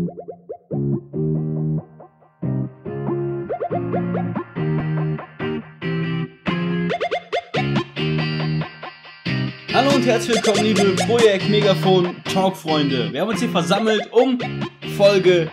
Hallo und herzlich willkommen, liebe Projekt Megafon Talk-Freunde. Wir haben uns hier versammelt, um Folge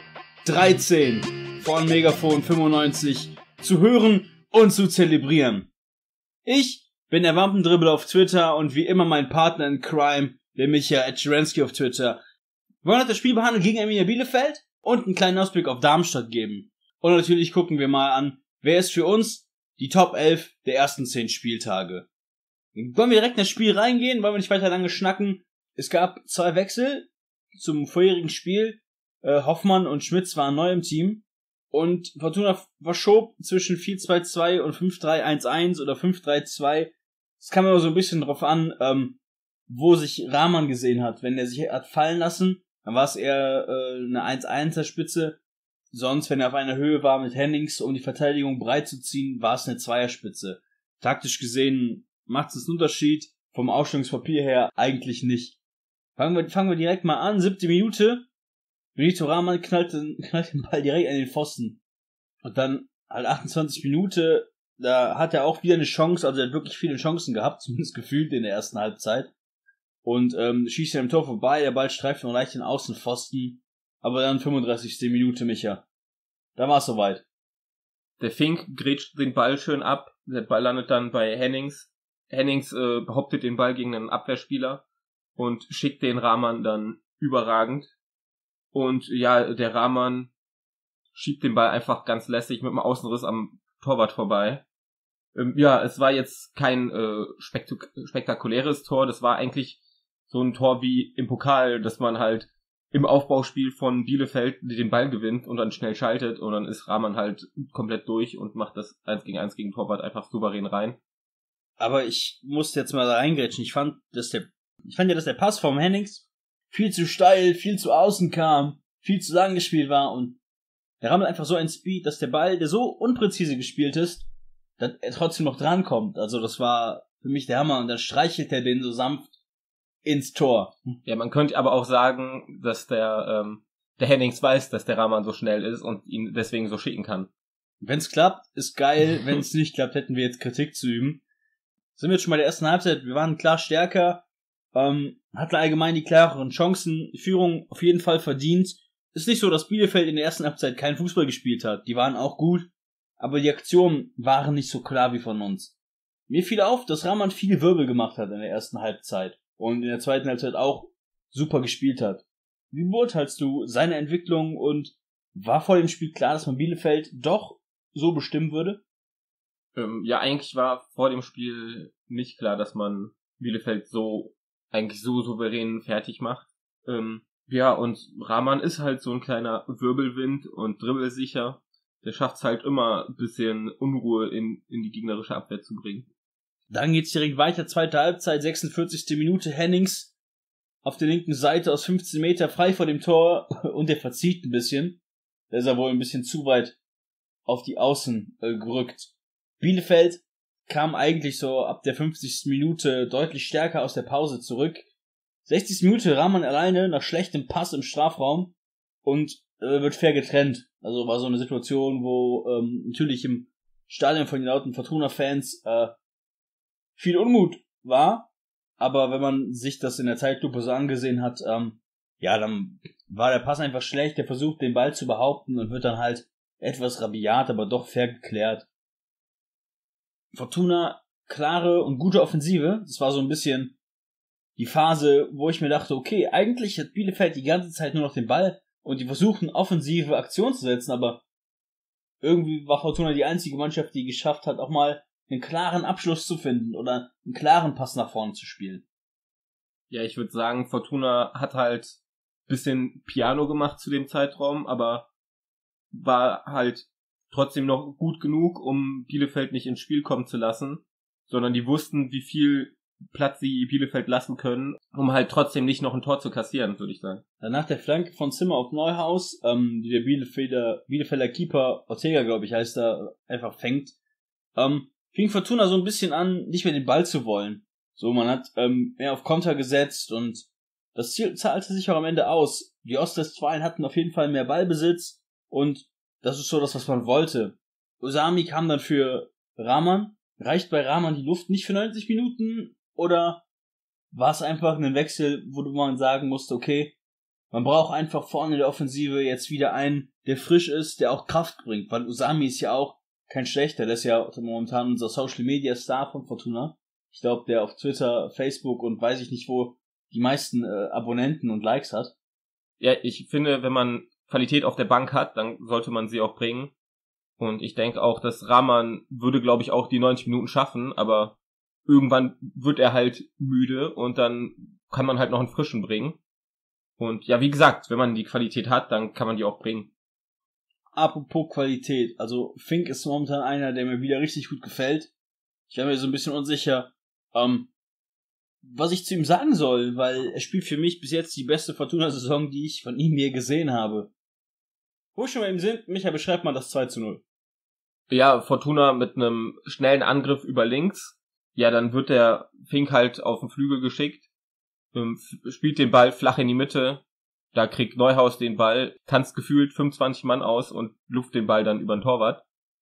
13 von Megafon 95 zu hören und zu zelebrieren. Ich bin der Wampendribbel auf Twitter und wie immer mein Partner in Crime, der Michael Czerensky auf Twitter. Wir wollen heute das Spiel behandeln gegen Arminia Bielefeld und einen kleinen Ausblick auf Darmstadt geben. Und natürlich gucken wir mal an, wer ist für uns die Top 11 der ersten 10 Spieltage. Wollen wir direkt in das Spiel reingehen? Wollen wir nicht weiter lange schnacken? Es gab 2 Wechsel zum vorherigen Spiel. Hoffmann und Schmitz waren neu im Team. Und Fortuna verschob zwischen 4-2-2 und 5-3-1-1 oder 5-3-2. Es kam immer so ein bisschen drauf an, wo sich Rahman gesehen hat. Wenn er sich hat fallen lassen, dann war es eher eine 1-1er Spitze. Sonst, wenn er auf einer Höhe war mit Hennings, um die Verteidigung breit zu ziehen, war es eine Zweierspitze. Taktisch gesehen macht es einen Unterschied, vom Aufstellungspapier her eigentlich nicht. Fangen wir direkt mal an, 7. Minute. Benito Rahman knallt den Ball direkt an den Pfosten. Und dann halt 28 Minuten, da hat er auch wieder eine Chance, also er hat wirklich viele Chancen gehabt, zumindest gefühlt in der ersten Halbzeit. Und schießt er im Tor vorbei, der Ball streift noch leicht den Außenpfosten. Aber dann 35. Minute, Micha. Da war es soweit. Der Fink grätscht den Ball schön ab, der Ball landet dann bei Hennings. Hennings behauptet den Ball gegen einen Abwehrspieler und schickt den Rahman dann überragend. Und ja, der Rahman schiebt den Ball einfach ganz lässig mit dem Außenriss am Torwart vorbei. Ja, es war jetzt kein spektakuläres Tor, das war eigentlich so ein Tor wie im Pokal, dass man halt im Aufbauspiel von Bielefeld den Ball gewinnt und dann schnell schaltet und dann ist Rahman halt komplett durch und macht das 1 gegen 1 gegen Torwart einfach souverän rein. Aber ich musste jetzt mal da reingrätschen. Ich fand ja, dass der Pass vom Hennings viel zu steil, viel zu außen kam, viel zu lang gespielt war und der Rahman einfach so ein Speed, dass der Ball, der so unpräzise gespielt ist, dass er trotzdem noch drankommt. Also das war für mich der Hammer und dann streichelt er den so sanft ins Tor. Ja, man könnte aber auch sagen, dass der Hennings weiß, dass der Rahman so schnell ist und ihn deswegen so schicken kann. Wenn's klappt, ist geil. Wenn's nicht klappt, hätten wir jetzt Kritik zu üben. Sind wir jetzt schon bei der ersten Halbzeit, wir waren klar stärker, hatten allgemein die klareren Chancen, Führung auf jeden Fall verdient. Ist nicht so, dass Bielefeld in der ersten Halbzeit keinen Fußball gespielt hat, die waren auch gut, aber die Aktionen waren nicht so klar wie von uns. Mir fiel auf, dass Rahman viel Wirbel gemacht hat in der ersten Halbzeit und in der zweiten Halbzeit auch super gespielt hat. Wie beurteilst du seine Entwicklung und war vor dem Spiel klar, dass man Bielefeld doch so bestimmen würde? Ja, eigentlich war vor dem Spiel nicht klar, dass man Bielefeld eigentlich so souverän fertig macht. Ja, und Rahman ist halt so ein kleiner Wirbelwind und dribbelsicher. Der schafft es halt immer ein bisschen Unruhe in die gegnerische Abwehr zu bringen. Dann geht's direkt weiter, zweite Halbzeit, 46. Minute, Hennings auf der linken Seite aus 15 Meter frei vor dem Tor und der verzieht ein bisschen. Da ist er wohl ein bisschen zu weit auf die Außen gerückt. Bielefeld kam eigentlich so ab der 50. Minute deutlich stärker aus der Pause zurück. 60. Minute Rahman alleine nach schlechtem Pass im Strafraum und wird fair getrennt. Also war so eine Situation, wo natürlich im Stadion von den lauten Fortuna-Fans viel Unmut war, aber wenn man sich das in der Zeitlupe so angesehen hat, ja, dann war der Pass einfach schlecht, der versucht den Ball zu behaupten und wird dann halt etwas rabiat, aber doch fair geklärt. Fortuna, klare und gute Offensive. Das war so ein bisschen die Phase, wo ich mir dachte, okay, eigentlich hat Bielefeld die ganze Zeit nur noch den Ball und die versuchen, offensive Aktionen zu setzen, aber irgendwie war Fortuna die einzige Mannschaft, die geschafft hat, auch mal einen klaren Abschluss zu finden oder einen klaren Pass nach vorne zu spielen. Ja, ich würde sagen, Fortuna hat halt ein bisschen Piano gemacht zu dem Zeitraum, aber war halt trotzdem noch gut genug, um Bielefeld nicht ins Spiel kommen zu lassen, sondern die wussten, wie viel Platz sie Bielefeld lassen können, um halt trotzdem nicht noch ein Tor zu kassieren, würde ich sagen. Danach der Flanke von Zimmer auf Neuhaus, die der Bielefelder Keeper, Ortega, glaube ich, heißt er, einfach fängt, fing Fortuna so ein bisschen an, nicht mehr den Ball zu wollen. So, man hat mehr auf Konter gesetzt und das Ziel zahlte sich auch am Ende aus. Die Ostwestfalen hatten auf jeden Fall mehr Ballbesitz und das ist so das, was man wollte. Osami kam dann für Rahman. Reicht bei Rahman die Luft nicht für 90 Minuten oder war es einfach ein Wechsel, wo man sagen musste, okay, man braucht einfach vorne in der Offensive jetzt wieder einen, der frisch ist, der auch Kraft bringt, weil Osami ist ja auch kein schlechter, der ist ja momentan unser Social Media Star von Fortuna. Ich glaube, der auf Twitter, Facebook und weiß ich nicht wo die meisten Abonnenten und Likes hat. Ja, ich finde, wenn man Qualität auf der Bank hat, dann sollte man sie auch bringen. Und ich denke auch, dass Rahman würde, glaube ich, auch die 90 Minuten schaffen, aber irgendwann wird er halt müde und dann kann man halt noch einen Frischen bringen. Und ja, wie gesagt, wenn man die Qualität hat, dann kann man die auch bringen. Apropos Qualität, also Fink ist momentan einer, der mir wieder richtig gut gefällt. Ich war mir so ein bisschen unsicher, was ich zu ihm sagen soll, weil er spielt für mich bis jetzt die beste Fortuna-Saison, die ich von ihm je gesehen habe. Wo wir schon mal im sind, Micha, beschreib mal das 2:0. Ja, Fortuna mit einem schnellen Angriff über links. Ja, dann wird der Fink halt auf den Flügel geschickt, spielt den Ball flach in die Mitte. Da kriegt Neuhaus den Ball, tanzt gefühlt 25 Mann aus und luft den Ball dann über den Torwart,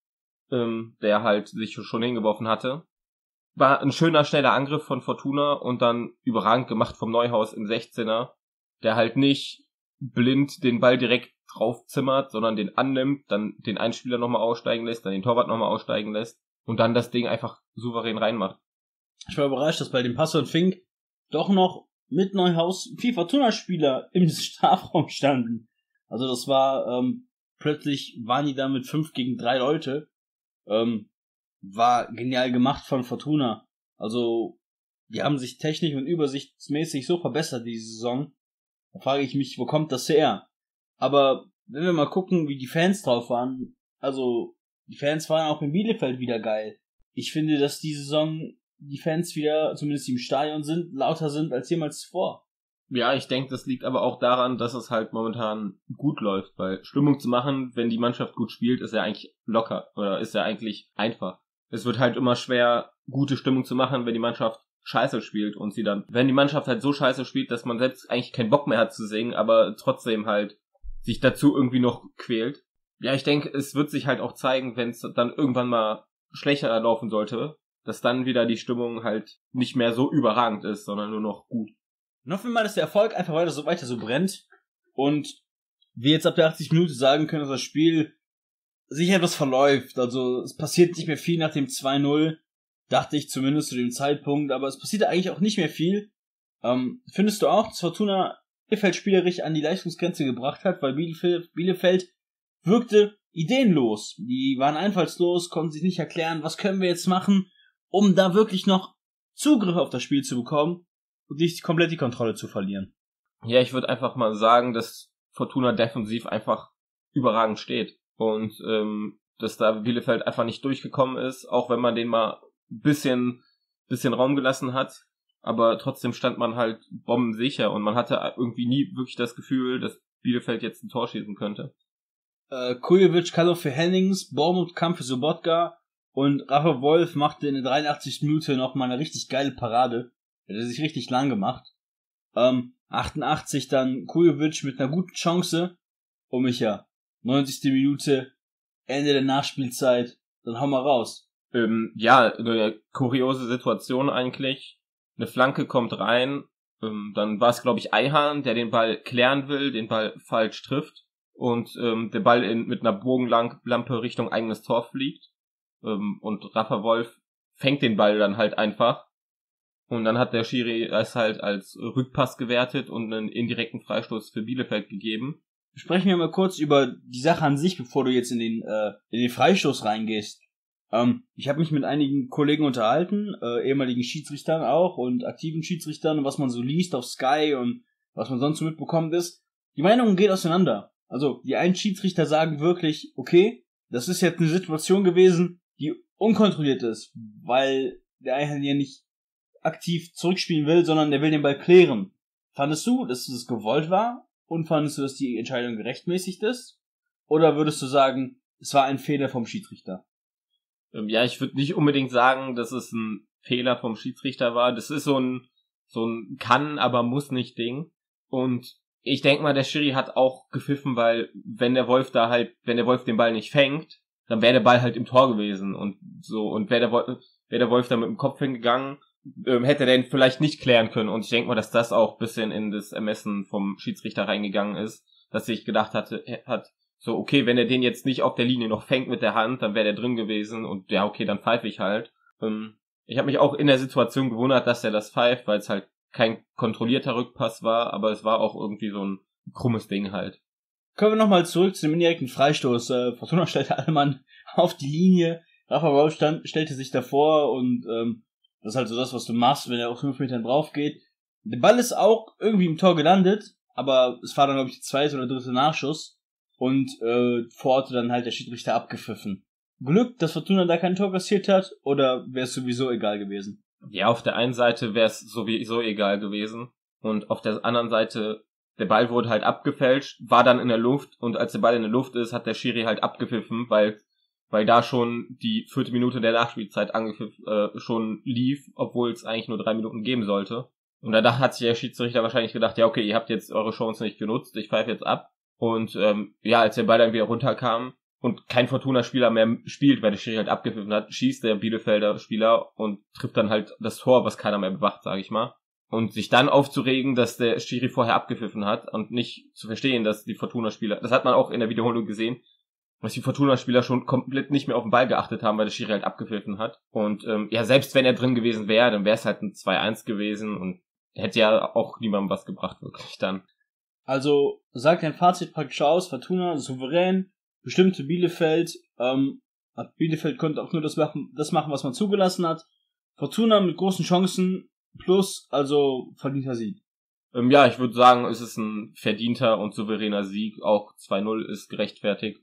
der halt sich schon hingeworfen hatte. War ein schöner, schneller Angriff von Fortuna und dann überragend gemacht vom Neuhaus im 16er, der halt nicht blind den Ball direkt draufzimmert, sondern den annimmt, dann den Einspieler nochmal aussteigen lässt, dann den Torwart nochmal aussteigen lässt und dann das Ding einfach souverän reinmacht. Ich war überrascht, dass bei dem Pass und Fink doch noch mit Neuhaus 4 Fortuna-Spieler im Strafraum standen. Also das war, plötzlich waren die da mit 5 gegen 3 Leute. War genial gemacht von Fortuna. Also, die haben sich technisch und übersichtsmäßig so verbessert diese Saison. Da frage ich mich, wo kommt das her? Aber wenn wir mal gucken, wie die Fans drauf waren, also die Fans waren auch in Bielefeld wieder geil. Ich finde, dass die Saison die Fans wieder, zumindest die im Stadion sind, lauter sind als jemals zuvor. Ja, ich denke, das liegt aber auch daran, dass es halt momentan gut läuft, weil Stimmung zu machen, wenn die Mannschaft gut spielt, ist ja eigentlich locker oder ist ja eigentlich einfach. Es wird halt immer schwer, gute Stimmung zu machen, wenn die Mannschaft scheiße spielt und wenn die Mannschaft halt so scheiße spielt, dass man selbst eigentlich keinen Bock mehr hat zu singen, aber trotzdem halt sich dazu irgendwie noch quält. Ja, ich denke, es wird sich halt auch zeigen, wenn es dann irgendwann mal schlechter laufen sollte, dass dann wieder die Stimmung halt nicht mehr so überragend ist, sondern nur noch gut. Und hoffen wir mal, dass der Erfolg einfach weiter so brennt und wir jetzt ab der 80 Minute sagen können, dass das Spiel sich etwas verläuft. Also es passiert nicht mehr viel nach dem 2:0, dachte ich zumindest zu dem Zeitpunkt, aber es passiert eigentlich auch nicht mehr viel. Findest du auch, dass Fortuna Bielefeld spielerisch an die Leistungsgrenze gebracht hat, weil Bielefeld wirkte ideenlos. Die waren einfallslos, konnten sich nicht erklären, was können wir jetzt machen, um da wirklich noch Zugriff auf das Spiel zu bekommen und nicht komplett die Kontrolle zu verlieren. Ja, ich würde einfach mal sagen, dass Fortuna defensiv einfach überragend steht und dass da Bielefeld einfach nicht durchgekommen ist, auch wenn man den mal ein bisschen Raum gelassen hat, aber trotzdem stand man halt bombensicher und man hatte irgendwie nie wirklich das Gefühl, dass Bielefeld jetzt ein Tor schießen könnte. Kujovic kam für Hennings, Bormuth kam für Sobotka und Rafa Wolf machte in der 83. Minute noch mal eine richtig geile Parade. Er hat sich richtig lang gemacht. 88 dann Kujovic mit einer guten Chance. Oh Micha, 90. Minute, Ende der Nachspielzeit, dann hau mal raus. Ja, eine kuriose Situation eigentlich. Eine Flanke kommt rein, dann war es, glaube ich, Eihan, der den Ball klären will, den Ball falsch trifft und der Ball mit einer Bogenlampe Richtung eigenes Tor fliegt. Und Rafa Wolf fängt den Ball dann halt einfach. Und dann hat der Schiri es halt als Rückpass gewertet und einen indirekten Freistoß für Bielefeld gegeben. Sprechen wir mal kurz über die Sache an sich, bevor du jetzt in den Freistoß reingehst. Ich habe mich mit einigen Kollegen unterhalten, ehemaligen Schiedsrichtern auch und aktiven Schiedsrichtern, was man so liest auf Sky und was man sonst so mitbekommt ist. Die Meinung geht auseinander. Also die einen Schiedsrichter sagen wirklich, okay, das ist jetzt eine Situation gewesen, die unkontrolliert ist, weil der eigentlich ja nicht aktiv zurückspielen will, sondern der will den Ball klären. Fandest du, dass das gewollt war? Und fandest du, dass die Entscheidung gerechtmäßigt ist? Oder würdest du sagen, es war ein Fehler vom Schiedsrichter? Ja, ich würde nicht unbedingt sagen, dass es ein Fehler vom Schiedsrichter war. Das ist so ein kann, aber muss nicht Ding. Und ich denke mal, der Schiri hat auch gepfiffen, weil wenn der Wolf den Ball nicht fängt, dann wäre der Ball halt im Tor gewesen und so. Und wäre der Wolf da mit dem Kopf hingegangen, hätte der den vielleicht nicht klären können. Und ich denke mal, dass das auch ein bisschen in das Ermessen vom Schiedsrichter reingegangen ist, dass sich gedacht hat, so, okay, wenn er den jetzt nicht auf der Linie noch fängt mit der Hand, dann wäre der drin gewesen und ja, okay, dann pfeife ich halt. Ich habe mich auch in der Situation gewundert, dass er das pfeift, weil es halt kein kontrollierter Rückpass war, aber es war auch irgendwie so ein krummes Ding halt. Kommen wir nochmal zurück zu dem indirekten Freistoß. Fortuna stellte alle Mann auf die Linie. Rafa Wolf stellte sich davor und das ist halt so das, was du machst, wenn er auf 5 Metern drauf geht. Der Ball ist auch irgendwie im Tor gelandet, aber es war dann, glaube ich, der 2. oder 3. Nachschuss und vor Ort dann halt der Schiedsrichter abgepfiffen. Glück, dass Fortuna da kein Tor kassiert hat, oder wäre es sowieso egal gewesen? Ja, auf der einen Seite wäre es sowieso egal gewesen und auf der anderen Seite, der Ball wurde halt abgefälscht, war dann in der Luft und als der Ball in der Luft ist, hat der Schiri halt abgepfiffen, weil da schon die 4. Minute der Nachspielzeit schon lief, obwohl es eigentlich nur 3 Minuten geben sollte. Und da hat sich der Schiedsrichter wahrscheinlich gedacht, ja okay, ihr habt jetzt eure Chance nicht genutzt, ich pfeife jetzt ab. Und als der Ball dann wieder runterkam und kein Fortuna-Spieler mehr spielt, weil der Schiri halt abgepfiffen hat, schießt der Bielefelder Spieler und trifft dann halt das Tor, was keiner mehr bewacht, sage ich mal. Und sich dann aufzuregen, dass der Schiri vorher abgepfiffen hat und nicht zu verstehen, dass die Fortuna-Spieler, das hat man auch in der Wiederholung gesehen, dass die Fortuna-Spieler schon komplett nicht mehr auf den Ball geachtet haben, weil der Schiri halt abgepfiffen hat. Und selbst wenn er drin gewesen wäre, dann wäre es halt ein 2-1 gewesen und hätte ja auch niemandem was gebracht, wirklich dann. Also sagt dein Fazit praktisch aus, Fortuna souverän, bestimmte Bielefeld, Bielefeld konnte auch nur das machen, was man zugelassen hat. Fortuna mit großen Chancen, plus, also verdienter Sieg. Ich würde sagen, es ist ein verdienter und souveräner Sieg, auch 2-0 ist gerechtfertigt.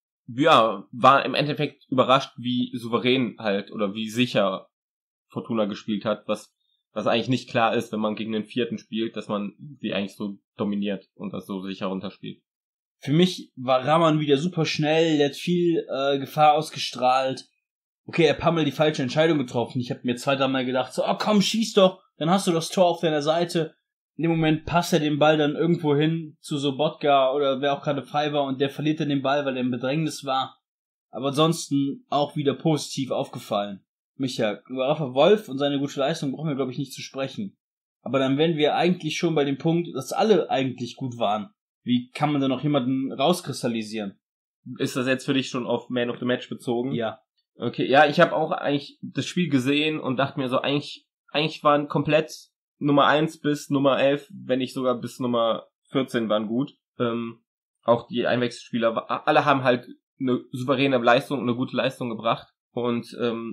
Ja, war im Endeffekt überrascht, wie souverän halt oder wie sicher Fortuna gespielt hat, was eigentlich nicht klar ist, wenn man gegen den 4. spielt, dass man sie eigentlich so dominiert und das so sicher runterspielt. Für mich war Rahman wieder super schnell, der hat viel Gefahr ausgestrahlt. Okay, er hat ein paar Mal die falsche Entscheidung getroffen. Ich habe mir 2, 3 Mal gedacht, so, komm, schieß doch, dann hast du das Tor auf deiner Seite. In dem Moment passt er den Ball dann irgendwo hin zu Sobotka oder wer auch gerade frei war und der verliert dann den Ball, weil er im Bedrängnis war. Aber ansonsten auch wieder positiv aufgefallen. Micha, über Rafa Wolf und seine gute Leistung brauchen wir, glaube ich, nicht zu sprechen. Aber dann wären wir eigentlich schon bei dem Punkt, dass alle eigentlich gut waren. Wie kann man da noch jemanden rauskristallisieren? Ist das jetzt für dich schon auf Man of the Match bezogen? Ja. Okay, ja, ich habe auch eigentlich das Spiel gesehen und dachte mir so, eigentlich waren komplett Nummer 1 bis Nummer 11, wenn nicht sogar bis Nummer 14 waren gut. Auch die Einwechselspieler, alle haben halt eine souveräne Leistung, eine gute Leistung gebracht. Und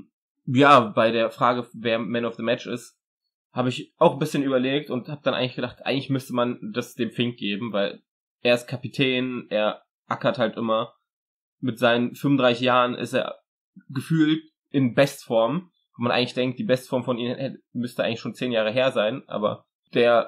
bei der Frage, wer Man of the Match ist, habe ich auch ein bisschen überlegt und habe dann eigentlich gedacht, eigentlich müsste man das dem Fink geben, weil er ist Kapitän, er ackert halt immer. Mit seinen 35 Jahren ist er gefühlt in Bestform. Wo man eigentlich denkt, die Bestform von ihm müsste eigentlich schon 10 Jahre her sein, aber der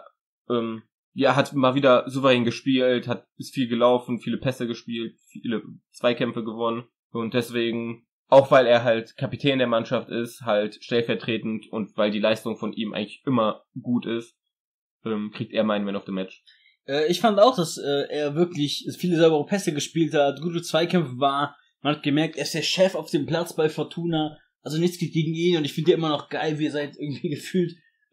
hat mal wieder souverän gespielt, ist viel gelaufen, viele Pässe gespielt, viele Zweikämpfe gewonnen und deswegen, auch weil er halt Kapitän der Mannschaft ist, halt stellvertretend und weil die Leistung von ihm eigentlich immer gut ist, kriegt er meinen Man of the Match. Ich fand auch, dass er wirklich viele saubere Pässe gespielt hat, gute Zweikämpfe war. Man hat gemerkt, er ist der Chef auf dem Platz bei Fortuna. Also nichts geht gegen ihn und ich finde ihn immer noch geil, wie er seit irgendwie gefühlt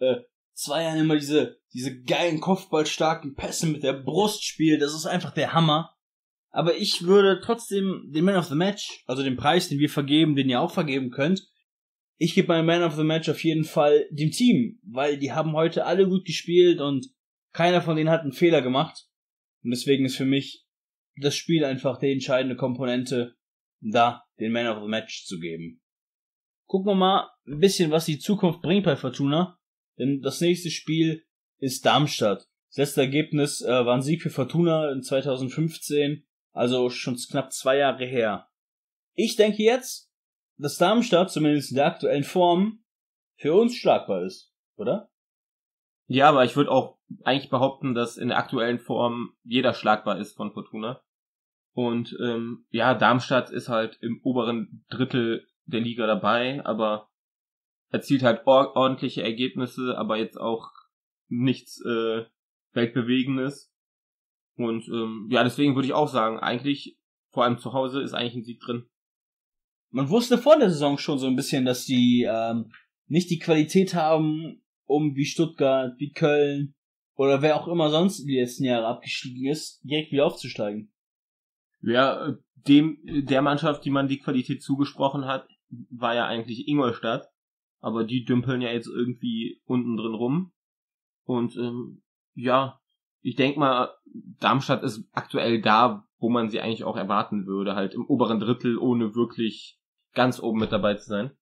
2 Jahren immer diese geilen Kopfballstarken Pässe mit der Brust spielt. Das ist einfach der Hammer. Aber ich würde trotzdem den Man of the Match, also den Preis, den wir vergeben, den ihr auch vergeben könnt, ich gebe meinen Man of the Match auf jeden Fall dem Team, weil die haben heute alle gut gespielt und keiner von denen hat einen Fehler gemacht. Und deswegen ist für mich das Spiel einfach die entscheidende Komponente, da den Man of the Match zu geben. Gucken wir mal ein bisschen, was die Zukunft bringt bei Fortuna. Denn das nächste Spiel ist Darmstadt. Das letzte Ergebnis war ein Sieg für Fortuna in 2015, also schon knapp 2 Jahre her. Ich denke jetzt, dass Darmstadt, zumindest in der aktuellen Form, für uns schlagbar ist, oder? Ja, aber ich würde auch eigentlich behaupten, dass in der aktuellen Form jeder schlagbar ist von Fortuna. Und Darmstadt ist halt im oberen Drittel der Liga dabei, aber erzielt halt ordentliche Ergebnisse, aber jetzt auch nichts Weltbewegendes. Und deswegen würde ich auch sagen, eigentlich, vor allem zu Hause, ist eigentlich ein Sieg drin. Man wusste vor der Saison schon so ein bisschen, dass die nicht die Qualität haben, um wie Stuttgart, wie Köln oder wer auch immer sonst die letzten Jahre abgestiegen ist, direkt wieder aufzusteigen. Ja, der Mannschaft, die man die Qualität zugesprochen hat, war ja eigentlich Ingolstadt. Aber die dümpeln ja jetzt irgendwie unten drin rum. Und ich denke mal, Darmstadt ist aktuell da, wo man sie eigentlich auch erwarten würde. Halt im oberen Drittel, ohne wirklich ganz oben mit dabei zu sein.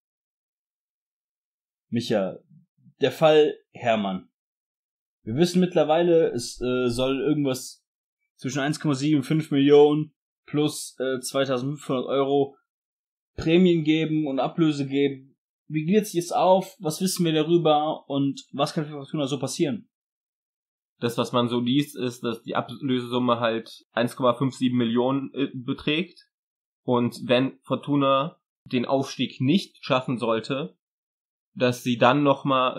Micha, der Fall Hermann. Wir wissen mittlerweile, es soll irgendwas zwischen 1,7 und 5 Millionen plus 2.500 Euro Prämien geben und Ablöse geben. Wie geht sich jetzt auf? Was wissen wir darüber? Und was kann für Fortuna so passieren? Das, was man so liest, ist, dass die Ablösesumme halt 1,57 Millionen beträgt. Und wenn Fortuna den Aufstieg nicht schaffen sollte, dass sie dann nochmal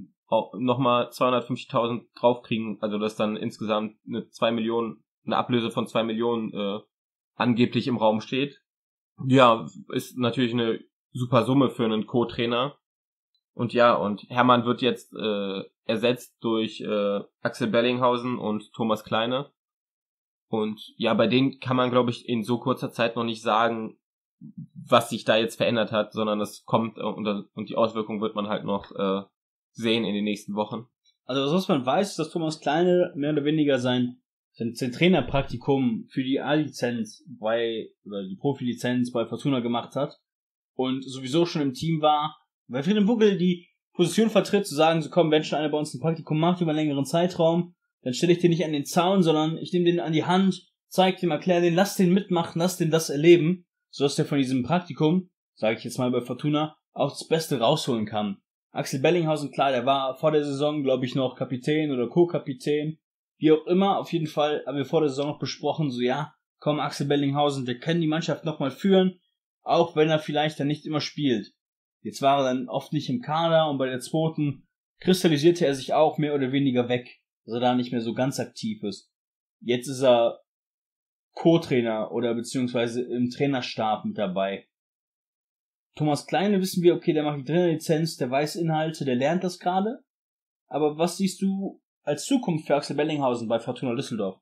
250.000 draufkriegen, also dass dann insgesamt eine Ablöse von 2 Millionen angeblich im Raum steht. Ja, ist natürlich eine super Summe für einen Co-Trainer. Und Hermann wird jetzt ersetzt durch Axel Bellinghausen und Thomas Kleine. Und ja, bei denen kann man, glaube ich, in so kurzer Zeit noch nicht sagen, was sich da jetzt verändert hat, sondern es kommt und die Auswirkungen wird man halt noch sehen in den nächsten Wochen. Also was man weiß, ist, dass Thomas Kleine mehr oder weniger sein Trainerpraktikum für die A-Lizenz oder die Profilizenz bei Fortuna gemacht hat und sowieso schon im Team war, weil Friedhelm Funkel die Position vertritt, zu sagen, so komm, wenn schon einer bei uns ein Praktikum macht über einen längeren Zeitraum, dann stelle ich den nicht an den Zaun, sondern ich nehme den an die Hand, zeig dem, erkläre den, lass den mitmachen, lass den das erleben, sodass der von diesem Praktikum, sage ich jetzt mal bei Fortuna, auch das Beste rausholen kann. Axel Bellinghausen, klar, der war vor der Saison, glaube ich, noch Kapitän oder Co-Kapitän, wie auch immer, auf jeden Fall haben wir vor der Saison noch besprochen, so ja, komm, Axel Bellinghausen, der kann die Mannschaft nochmal führen, auch wenn er vielleicht dann nicht immer spielt. Jetzt war er dann oft nicht im Kader und bei der zweiten kristallisierte er sich auch mehr oder weniger weg, dass er da nicht mehr so ganz aktiv ist. Jetzt ist er Co-Trainer oder beziehungsweise im Trainerstab mit dabei. Thomas Kleine wissen wir, okay, der macht die Trainerlizenz, der weiß Inhalte, der lernt das gerade. Aber was siehst du als Zukunft für Axel Bellinghausen bei Fortuna Düsseldorf?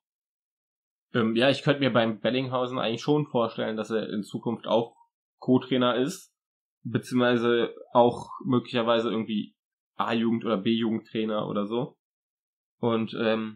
Ich könnte mir beim Bellinghausen eigentlich schon vorstellen, dass er in Zukunft auch Co-Trainer ist, beziehungsweise auch möglicherweise irgendwie A-Jugend- oder B-Jugendtrainer oder so. Und er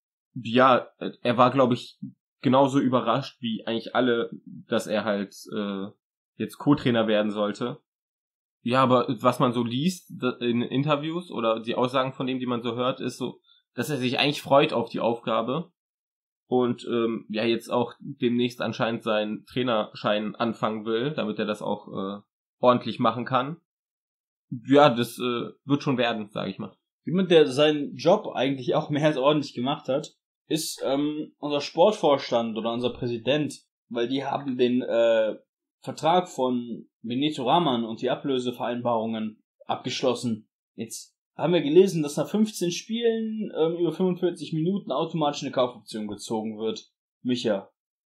war, glaube ich, genauso überrascht wie eigentlich alle, dass er halt jetzt Co-Trainer werden sollte. Ja, aber was man so liest in Interviews oder die Aussagen von dem, die man so hört, ist so, dass er sich eigentlich freut auf die Aufgabe und jetzt auch demnächst anscheinend seinen Trainerschein anfangen will, damit er das auch ordentlich machen kann. Ja, das wird schon werden, sage ich mal. Jemand, der seinen Job eigentlich auch mehr als ordentlich gemacht hat, ist unser Sportvorstand oder unser Präsident, weil die haben den Vertrag von Benito Rahman und die Ablösevereinbarungen abgeschlossen. Jetzt haben wir gelesen, dass nach 15 Spielen über 45 Minuten automatisch eine Kaufoption gezogen wird. Micha.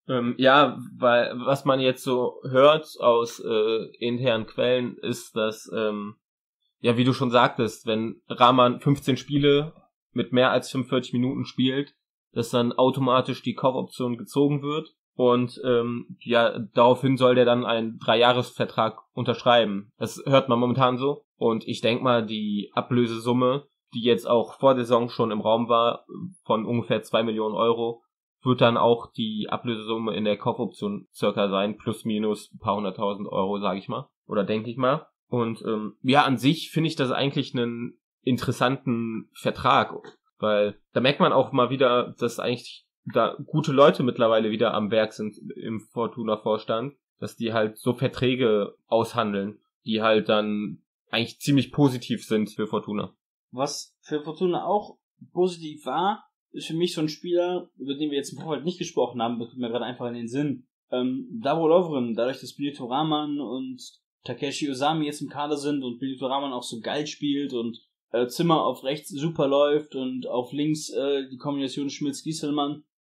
Weil was man jetzt so hört aus internen Quellen ist, dass wie du schon sagtest, wenn Rahman 15 Spiele mit mehr als 45 Minuten spielt, dass dann automatisch die Kaufoption gezogen wird. Und daraufhin soll der dann einen 3-Jahres-Vertrag unterschreiben. Das hört man momentan so. Und ich denke mal, die Ablösesumme, die jetzt auch vor der Saison schon im Raum war, von ungefähr 2 Millionen Euro, wird dann auch die Ablösesumme in der Kaufoption circa sein, plus minus ein paar 100.000 Euro, sage ich mal. Oder denke ich mal. Und an sich finde ich das eigentlich einen interessanten Vertrag, weil da merkt man auch mal wieder, dass eigentlich da gute Leute mittlerweile wieder am Werk sind im Fortuna-Vorstand, dass die halt so Verträge aushandeln, die halt dann eigentlich ziemlich positiv sind für Fortuna. Was für Fortuna auch positiv war, ist für mich so ein Spieler, über den wir jetzt im Vorfeld nicht gesprochen haben, das kommt mir gerade einfach in den Sinn. Davo Lovren, dadurch, dass Benito Rahman und Takeshi Osami jetzt im Kader sind und Benito Rahman auch so geil spielt und Zimmer auf rechts super läuft und auf links die Kombination Schmitz-Gieselmann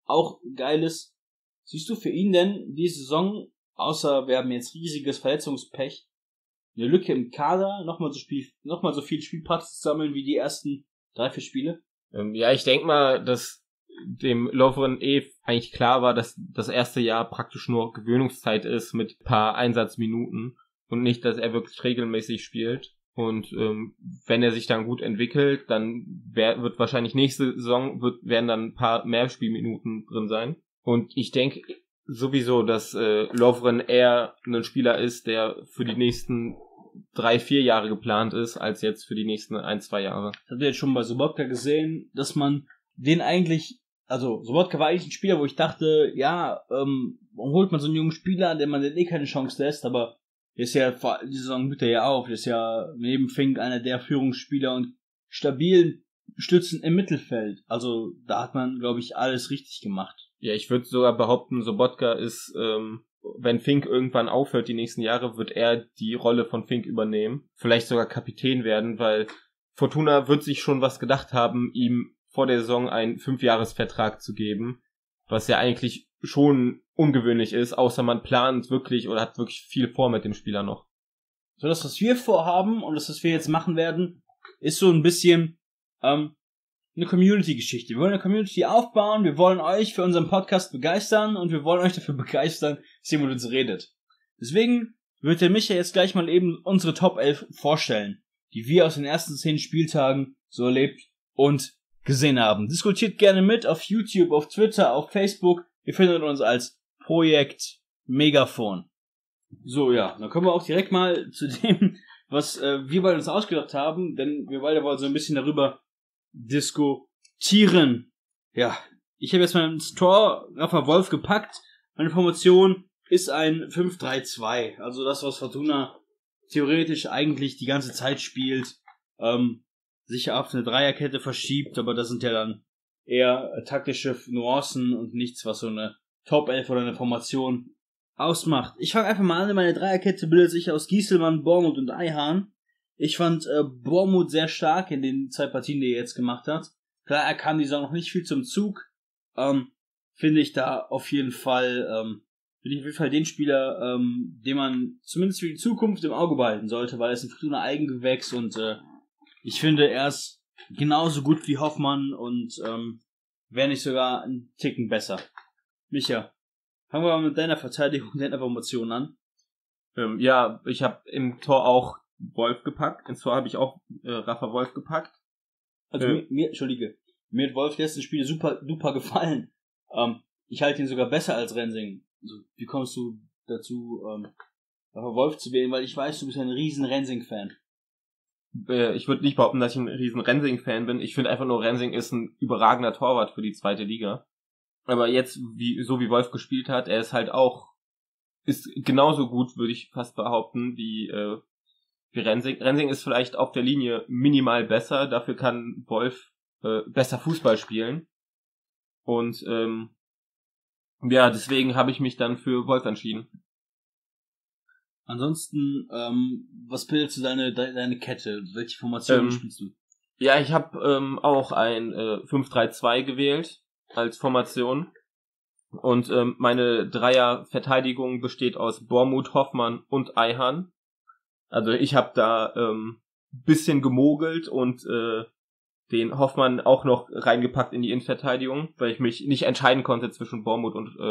auch geil ist, siehst du für ihn denn die Saison, außer wir haben jetzt riesiges Verletzungspech, eine Lücke im Kader, nochmal so viel Spielpraxis sammeln wie die ersten 3-4 Spiele? Ja, ich denke mal, dass dem Lovren eigentlich klar war, dass das erste Jahr praktisch nur Gewöhnungszeit ist mit ein paar Einsatzminuten und nicht, dass er wirklich regelmäßig spielt. Und wenn er sich dann gut entwickelt, dann wird wahrscheinlich nächste Saison werden dann ein paar mehr Spielminuten drin sein. Und ich denke sowieso, dass Lovren eher ein Spieler ist, der für die nächsten 3-4 Jahre geplant ist, als jetzt für die nächsten 1-2 Jahre. Das habt ihr jetzt schon bei Sobotka gesehen, dass man den eigentlich, also Sobotka war eigentlich ein Spieler, wo ich dachte, ja, warum holt man so einen jungen Spieler, der man den keine Chance lässt, aber der ist ja, die Saison blüht er ja auf, der ist ja neben Fink einer der Führungsspieler und stabilen Stützen im Mittelfeld. Also da hat man, glaube ich, alles richtig gemacht. Ja, ich würde sogar behaupten, Sobotka ist, wenn Fink irgendwann aufhört die nächsten Jahre, wird er die Rolle von Fink übernehmen. Vielleicht sogar Kapitän werden, weil Fortuna wird sich schon was gedacht haben, ihm vor der Saison einen 5-Jahres-Vertrag zu geben, was ja eigentlich schon ungewöhnlich ist, außer man plant wirklich oder hat wirklich viel vor mit dem Spieler noch. So, das, was wir vorhaben und das, was wir jetzt machen werden, ist so ein bisschen eine Community-Geschichte. Wir wollen eine Community aufbauen, wir wollen euch für unseren Podcast begeistern und wir wollen euch dafür begeistern, dass ihr mit uns redet. Deswegen wird der Micha jetzt gleich mal eben unsere Top 11 vorstellen, die wir aus den ersten 10 Spieltagen so erlebt und gesehen haben. Diskutiert gerne mit auf YouTube, auf Twitter, auf Facebook. Ihr findet uns als Projekt Megafon. So, ja, dann kommen wir auch direkt mal zu dem, was wir beide uns ausgedacht haben, denn wir beide wollen so ein bisschen darüber diskutieren. Ja, ich habe jetzt mal ins Tor Rafa Wolf gepackt. Meine Formation ist ein 5-3-2, also das, was Fortuna theoretisch eigentlich die ganze Zeit spielt, sich auf eine Dreierkette verschiebt, aber das sind ja dann eher taktische Nuancen und nichts, was so eine Top 11 oder eine Formation ausmacht. Ich fange einfach mal an, meine Dreierkette bildet sich aus Gieselmann, Bormuth und Ayhan. Ich fand Bormuth sehr stark in den 2 Partien, die er jetzt gemacht hat. Klar, er kam die Saison noch nicht viel zum Zug. Finde ich da auf jeden Fall, den Spieler, den man zumindest für die Zukunft im Auge behalten sollte, weil er ist ein Fortuna Eigengewächs und ich finde, er ist genauso gut wie Hoffmann und wäre nicht sogar einen Ticken besser. Micha, fangen wir mal mit deiner Verteidigung und deiner Formation an. Ja, ich habe im Tor auch Wolf gepackt. Ins Tor habe ich auch Rafa Wolf gepackt. Also mir hat Wolf letzten Spiele super duper gefallen. Ich halte ihn sogar besser als Rensing. Also, wie kommst du dazu, Rafa Wolf zu wählen? Weil ich weiß, du bist ein riesen Rensing-Fan. Ich würde nicht behaupten, dass ich ein riesen Rensing-Fan bin. Ich finde einfach nur, Rensing ist ein überragender Torwart für die 2. Liga. Aber jetzt, so wie Wolf gespielt hat, er ist halt auch, ist genauso gut, würde ich fast behaupten, wie Rensing. Rensing ist vielleicht auf der Linie minimal besser, dafür kann Wolf besser Fußball spielen. Und ja, deswegen habe ich mich dann für Wolf entschieden. Ansonsten, was bildest du deine Kette? Welche Formation spielst du? Ja, ich habe auch ein 5-3-2 gewählt als Formation. Und meine Dreier-Verteidigung besteht aus Bormuth, Hoffmann und Ayhan. Also ich habe da bisschen gemogelt und den Hoffmann auch noch reingepackt in die Innenverteidigung, weil ich mich nicht entscheiden konnte zwischen Bormuth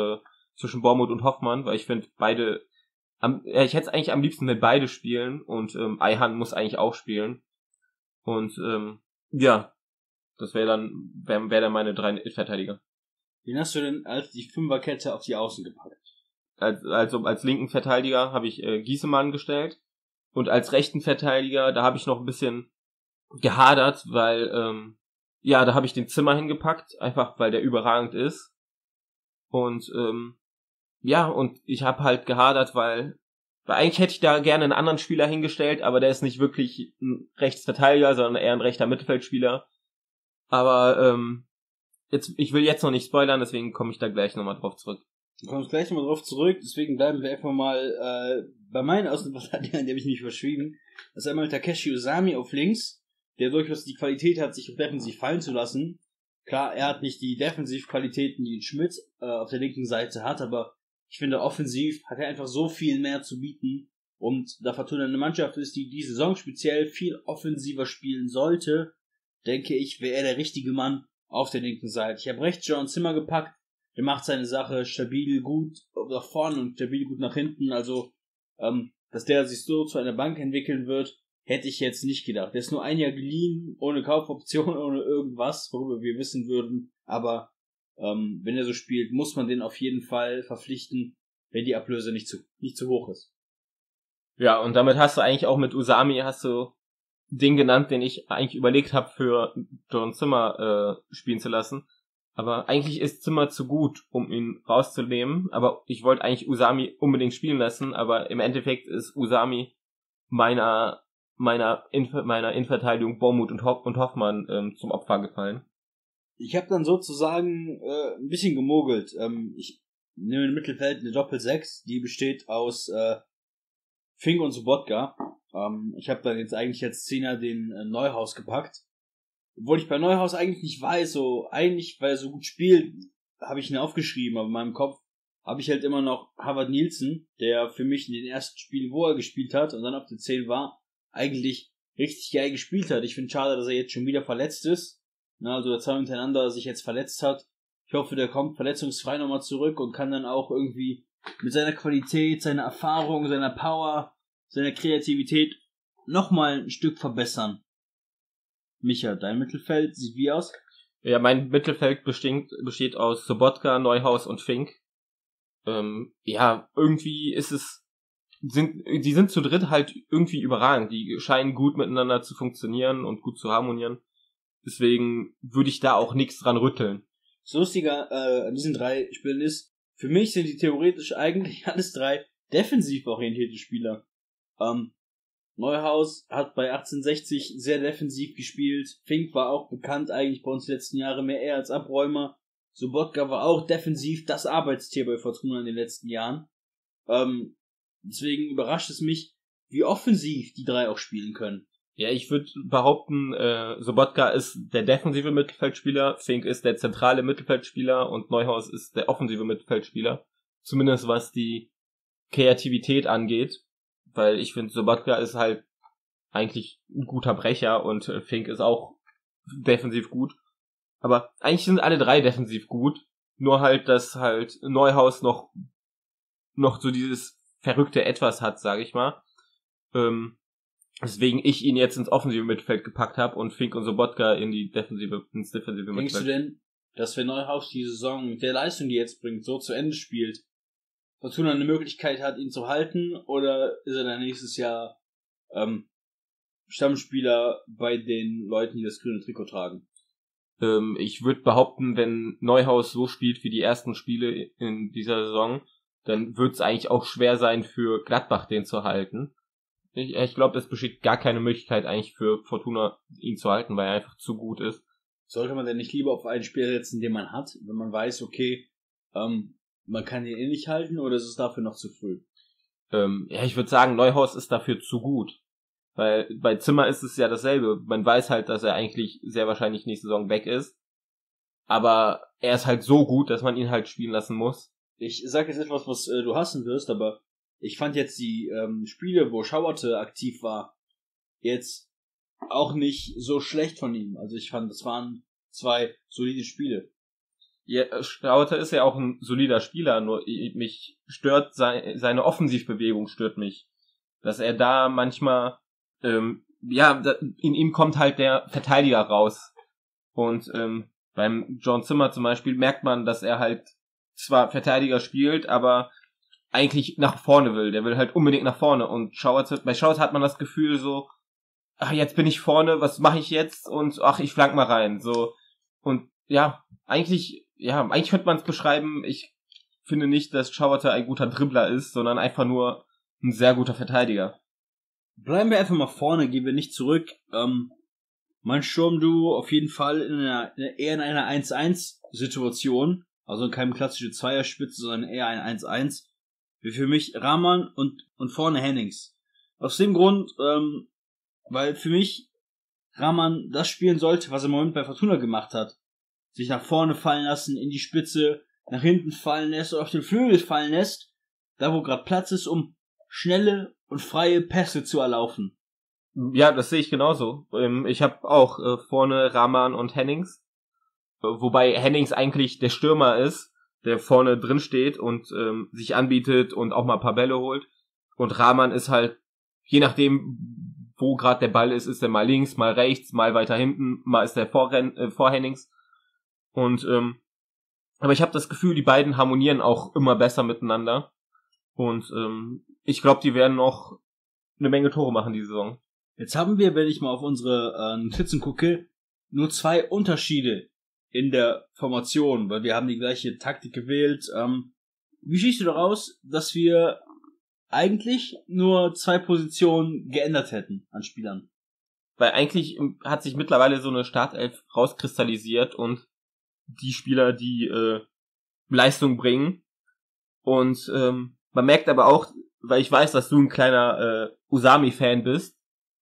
und Hoffmann, weil ich finde beide ich hätte es eigentlich am liebsten, wenn beide spielen und Ayhan muss eigentlich auch spielen. Und ja, das wäre dann meine 3 Verteidiger. Wen hast du denn als die Fünferkette auf die Außen gepackt? Also als linken Verteidiger habe ich Giesemann gestellt und als rechten Verteidiger, da habe ich noch ein bisschen gehadert, weil da habe ich den Zimmer hingepackt, einfach weil der überragend ist. Und und ich habe halt gehadert, weil eigentlich hätte ich da gerne einen anderen Spieler hingestellt, aber der ist nicht wirklich ein Rechtsverteidiger, sondern eher ein rechter Mittelfeldspieler. Aber ich will jetzt noch nicht spoilern, deswegen komme ich da gleich nochmal drauf zurück. Du kommst gleich nochmal drauf zurück, deswegen bleiben wir einfach mal bei meinen Außenverteidigern, die habe ich mich verschrieben. Das ist einmal Takeshi Usami auf links, der durchaus die Qualität hat, sich defensiv fallen zu lassen. Klar, er hat nicht die Defensivqualitäten, die Schmidt auf der linken Seite hat, aber ich finde, offensiv hat er einfach so viel mehr zu bieten. Und da Fortuna eine Mannschaft ist, die Saison speziell viel offensiver spielen sollte, denke ich, wäre er der richtige Mann auf der linken Seite. Ich habe rechts John Zimmer gepackt, der macht seine Sache stabil gut nach vorne und stabil gut nach hinten. Also, dass der sich so zu einer Bank entwickeln wird, hätte ich jetzt nicht gedacht. Der ist nur ein Jahr geliehen, ohne Kaufoption, ohne irgendwas, worüber wir wissen würden. Aber wenn er so spielt, muss man den auf jeden Fall verpflichten, wenn die Ablöse nicht zu hoch ist. Ja, und damit hast du eigentlich auch mit Usami den genannt, den ich eigentlich überlegt habe, für John Zimmer spielen zu lassen. Aber eigentlich ist Zimmer zu gut, um ihn rauszunehmen. Aber ich wollte eigentlich Usami unbedingt spielen lassen. Aber im Endeffekt ist Usami meiner Innenverteidigung Bormuth und Hoffmann zum Opfer gefallen. Ich habe dann sozusagen ein bisschen gemogelt. Ich nehme im Mittelfeld eine Doppel-6, die besteht aus Fink und Sobotka. Ich habe dann jetzt eigentlich als Zehner den Neuhaus gepackt. Obwohl ich bei Neuhaus eigentlich nicht weiß, weil er so gut spielt, habe ich ihn aufgeschrieben, aber in meinem Kopf habe ich halt immer noch Harvard Nielsen, der für mich in den ersten Spielen, wo er gespielt hat und dann auf der 10 war, eigentlich richtig geil gespielt hat. Ich finde schade, dass er jetzt schon wieder verletzt ist. Also der 2 hintereinander sich jetzt verletzt hat. Ich hoffe, der kommt verletzungsfrei nochmal zurück und kann dann auch irgendwie mit seiner Qualität, seiner Erfahrung, seiner Power, seiner Kreativität nochmal ein Stück verbessern. Micha, dein Mittelfeld sieht wie aus? Ja, mein Mittelfeld besteht aus Sobotka, Neuhaus und Fink. Irgendwie die sind zu dritt halt irgendwie überragend. Die scheinen gut miteinander zu funktionieren und gut zu harmonieren. Deswegen würde ich da auch nichts dran rütteln. Das Lustige an diesen 3 Spielen ist, für mich sind die theoretisch eigentlich alles 3 defensiv orientierte Spieler. Neuhaus hat bei 1860 sehr defensiv gespielt. Fink war auch bekannt eigentlich bei uns die letzten Jahre mehr eher als Abräumer. Sobotka war auch defensiv das Arbeitstier bei Fortuna in den letzten Jahren. Deswegen überrascht es mich, wie offensiv die 3 auch spielen können. Ja, ich würde behaupten, Sobotka ist der defensive Mittelfeldspieler, Fink ist der zentrale Mittelfeldspieler und Neuhaus ist der offensive Mittelfeldspieler. Zumindest was die Kreativität angeht, weil ich finde, Sobotka ist halt eigentlich ein guter Brecher und Fink ist auch defensiv gut. Aber eigentlich sind alle 3 defensiv gut, nur halt, dass halt Neuhaus noch so dieses verrückte Etwas hat, sage ich mal. Deswegen ich ihn jetzt ins offensive Mittelfeld gepackt habe und Fink und Sobotka ins defensive Mittelfeld. Denkst du denn, dass wenn Neuhaus die Saison mit der Leistung, die er jetzt bringt, so zu Ende spielt, Fortuna eine Möglichkeit hat, ihn zu halten, oder ist er dann nächstes Jahr Stammspieler bei den Leuten, die das grüne Trikot tragen? Ich würde behaupten, wenn Neuhaus so spielt wie die ersten Spiele in dieser Saison, dann wird es eigentlich auch schwer sein für Gladbach, den zu halten. Ich glaube, es besteht gar keine Möglichkeit eigentlich für Fortuna, ihn zu halten, weil er einfach zu gut ist. Sollte man denn nicht lieber auf einen Spieler setzen, den man hat, wenn man weiß, okay, man kann ihn nicht halten, oder ist es dafür noch zu früh? Ich würde sagen, Neuhaus ist dafür zu gut. Weil bei Zimmer ist es ja dasselbe. Man weiß halt, dass er eigentlich sehr wahrscheinlich nächste Saison weg ist. Aber er ist halt so gut, dass man ihn halt spielen lassen muss. Ich sag jetzt etwas, was du hassen wirst, aber ich fand jetzt die Spiele, wo Schauerte aktiv war, jetzt auch nicht so schlecht von ihm. Also ich fand, das waren 2 solide Spiele. Ja, Schauerte ist ja auch ein solider Spieler, nur mich stört seine Offensivbewegung stört mich. Dass er da manchmal in ihm kommt halt der Verteidiger raus. Und beim John Zimmer zum Beispiel merkt man, dass er halt zwar Verteidiger spielt, aber eigentlich nach vorne will. Der will halt unbedingt nach vorne. Und bei Schauerte hat man das Gefühl so, ach, jetzt bin ich vorne, was mache ich jetzt? Und ach, ich flank mal rein. So. Und eigentlich könnte man es beschreiben, ich finde nicht, dass Schauerte ein guter Dribbler ist, sondern einfach nur ein sehr guter Verteidiger. Bleiben wir einfach mal vorne, gehen wir nicht zurück. Mein Sturmduo auf jeden Fall eher in einer 1-1-Situation, also in keinem klassischen Zweierspitze, sondern eher ein 1-1. Wie für mich Rahman und vorne Hennings. Aus dem Grund, weil für mich Rahman das spielen sollte, was er im Moment bei Fortuna gemacht hat. sich nach vorne fallen lassen, in die Spitze, nach hinten fallen lässt oder auf den Flügel fallen lässt, da wo gerade Platz ist, um schnelle und freie Pässe zu erlaufen. Ja, das sehe ich genauso. Ich habe auch vorne Rahman und Hennings, wobei Hennings eigentlich der Stürmer ist, der vorne drin steht und sich anbietet und auch mal ein paar Bälle holt. Und Rahman ist halt, je nachdem, wo gerade der Ball ist er mal links, mal rechts, mal weiter hinten, mal ist er vor Hennings. Und aber ich habe das Gefühl, die beiden harmonieren auch immer besser miteinander. Und ich glaube, die werden noch eine Menge Tore machen die Saison. Jetzt haben wir, wenn ich mal auf unsere Notizen gucke, nur 2 Unterschiede in der Formation, weil wir haben die gleiche Taktik gewählt. Wie schießt du daraus, dass wir eigentlich nur 2 Positionen geändert hätten an Spielern? Weil eigentlich hat sich mittlerweile so eine Startelf rauskristallisiert und die Spieler, die Leistung bringen. Und man merkt aber auch, weil ich weiß, dass du ein kleiner Usami-Fan bist,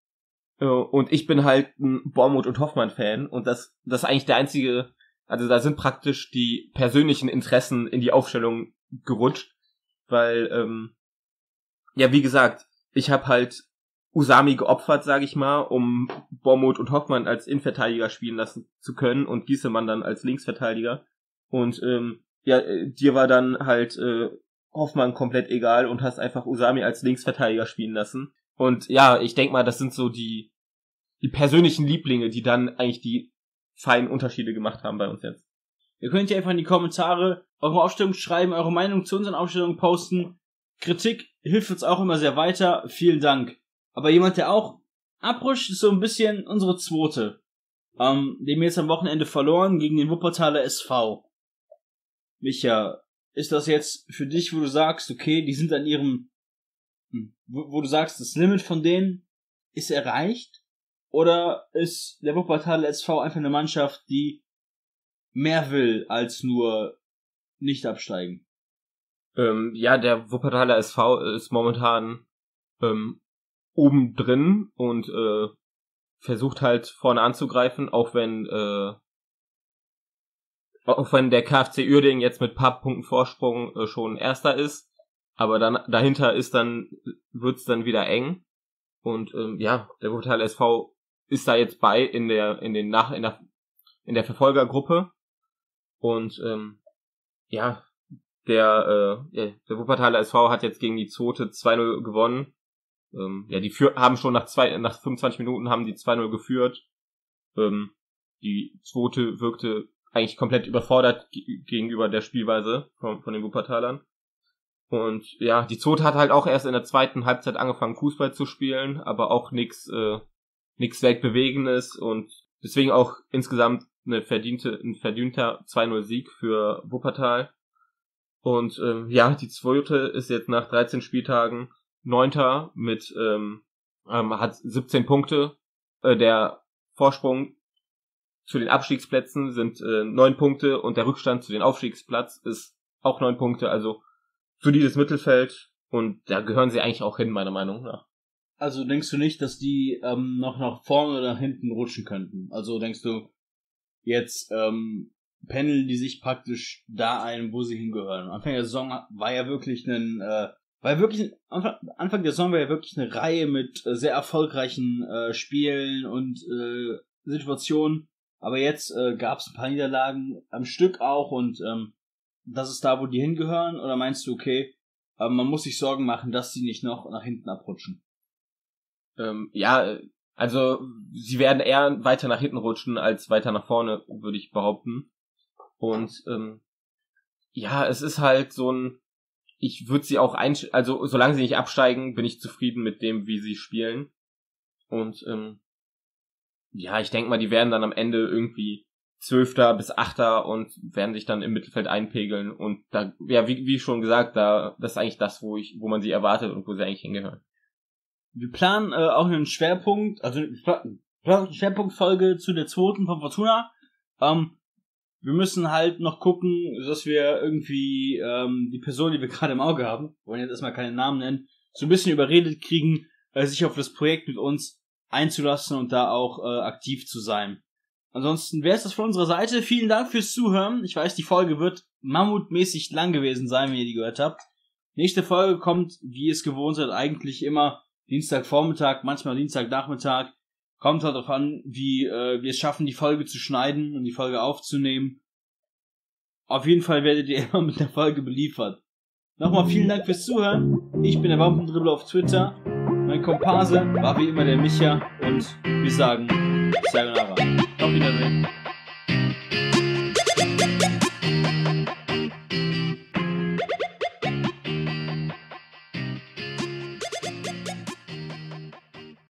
und ich bin halt ein Bormuth und Hoffmann-Fan, und das ist eigentlich der einzige, also da sind praktisch die persönlichen Interessen in die Aufstellung gerutscht, weil, ja, wie gesagt, ich habe halt Usami geopfert, sage ich mal, um Bormuth und Hoffmann als Innenverteidiger spielen lassen zu können und Giesemann dann als Linksverteidiger. Und ja, dir war dann halt Hoffmann komplett egal und hast einfach Usami als Linksverteidiger spielen lassen. Und ja, ich denk mal, das sind so die persönlichen Lieblinge, die dann eigentlich die feinen Unterschiede gemacht haben bei uns jetzt. Ihr könnt ja einfach in die Kommentare eure Aufstellung schreiben, eure Meinung zu unseren Aufstellungen posten. Kritik hilft uns auch immer sehr weiter. Vielen Dank. Aber jemand, der auch abrutscht, ist so ein bisschen unsere zweite. Den wir jetzt am Wochenende verloren gegen den Wuppertaler SV. Micha, ist das jetzt für dich, wo du sagst, okay, die sind an ihrem wo du sagst, das Limit von denen ist erreicht? Oder ist der Wuppertaler SV einfach eine Mannschaft, die mehr will als nur nicht absteigen? Ja, der Wuppertaler SV ist momentan oben drin und versucht halt vorne anzugreifen, auch wenn der KfC Uerdingen jetzt mit paar Punkten Vorsprung schon Erster ist. Aber dann dahinter wird's dann wieder eng. Und ja, der Wuppertaler SV ist da jetzt bei in der Verfolgergruppe. Und ja, der Wuppertaler SV hat jetzt gegen die Zote 2-0 gewonnen. Ja, die haben schon nach 25 Minuten haben die 2-0 geführt. Die Zote wirkte eigentlich komplett überfordert gegenüber der Spielweise von den Wuppertalern. Und ja, die Zote hat halt auch erst in der zweiten Halbzeit angefangen, Fußball zu spielen, aber auch nix Weltbewegendes und deswegen auch insgesamt ein verdienter 2-0 Sieg für Wuppertal. Und ja, die Zote ist jetzt nach 13 Spieltagen 9. mit hat 17 Punkte. Der Vorsprung zu den Abstiegsplätzen sind 9 Punkte und der Rückstand zu den Aufstiegsplatz ist auch 9 Punkte, also solides Mittelfeld und da gehören sie eigentlich auch hin, meiner Meinung nach. Also denkst du nicht, dass die noch nach vorne oder nach hinten rutschen könnten? Also denkst du, jetzt pendeln die sich praktisch da ein, wo sie hingehören? Anfang der Saison war ja wirklich Anfang der Saison war ja wirklich eine Reihe mit sehr erfolgreichen Spielen und Situationen, aber jetzt gab es ein paar Niederlagen am Stück auch und das ist da, wo die hingehören? Oder meinst du, okay, man muss sich Sorgen machen, dass die nicht noch nach hinten abrutschen? Ja, also sie werden eher weiter nach hinten rutschen als weiter nach vorne, würde ich behaupten. Und ja, es ist halt so ich würde sie auch also solange sie nicht absteigen, bin ich zufrieden mit dem, wie sie spielen. Und ja, ich denke mal, die werden dann am Ende irgendwie 12. bis 8. und werden sich dann im Mittelfeld einpegeln und da, ja, wie schon gesagt, das ist eigentlich das, wo man sie erwartet und wo sie eigentlich hingehören. Wir planen auch einen Schwerpunkt, also eine Schwerpunktfolge zu der zweiten von Fortuna. Wir müssen halt noch gucken, dass wir irgendwie die Person, die wir gerade im Auge haben, wollen jetzt erstmal keinen Namen nennen, so ein bisschen überredet kriegen, sich auf das Projekt mit uns einzulassen und da auch aktiv zu sein. ansonsten wäre es das von unserer Seite. Vielen Dank fürs Zuhören. Ich weiß, die Folge wird mammutmäßig lang gewesen sein, wenn ihr die gehört habt. Nächste Folge kommt, wie es gewohnt seid, eigentlich immer Dienstagvormittag, manchmal Dienstagnachmittag. Kommt halt darauf an, wie wir es schaffen, die Folge zu schneiden und die Folge aufzunehmen. Auf jeden Fall werdet ihr immer mit der Folge beliefert. Nochmal vielen Dank fürs Zuhören. Ich bin der Wampendribbler auf Twitter. Mein Komparse war wie immer der Micha und wir sagen Sayonara. Auf Wiedersehen.